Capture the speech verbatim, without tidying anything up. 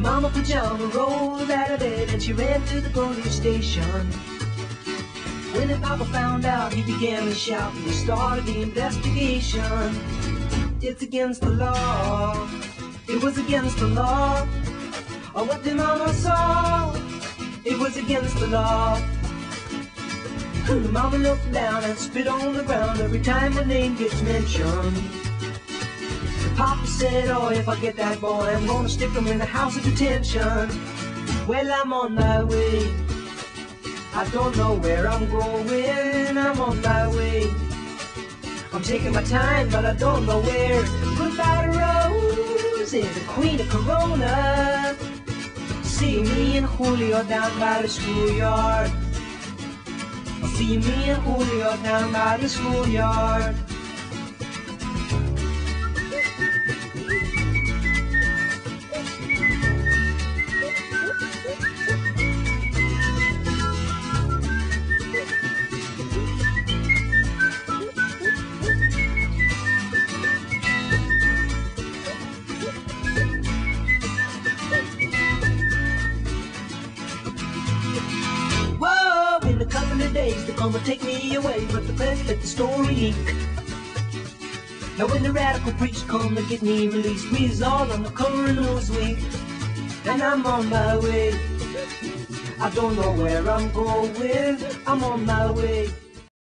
Mama Pajama rolled out of bed and she ran to the police station. When the papa found out, he began to shout and he started the investigation. It's against the law. It was against the law. Oh, what the mama saw, it was against the law. The mama looked down and spit on the ground every time my name gets mentioned. The papa said, oh, if I get that boy, I'm gonna stick him in the house of detention. Well, I'm on my way. I don't know where I'm going. I'm on my way. I'm taking my time, but I don't know where. Goodbye to Rose, the queen of Corona. See me and Julio down by the schoolyard. I'll see me and Julio down by the schoolyard. In a couple of days they're gonna take me away, but the press let the story leak. Now when the radical preachers come to get me released, we's all on the cover of Newsweek. And I'm on my way. I don't know where I'm going. I'm on my way.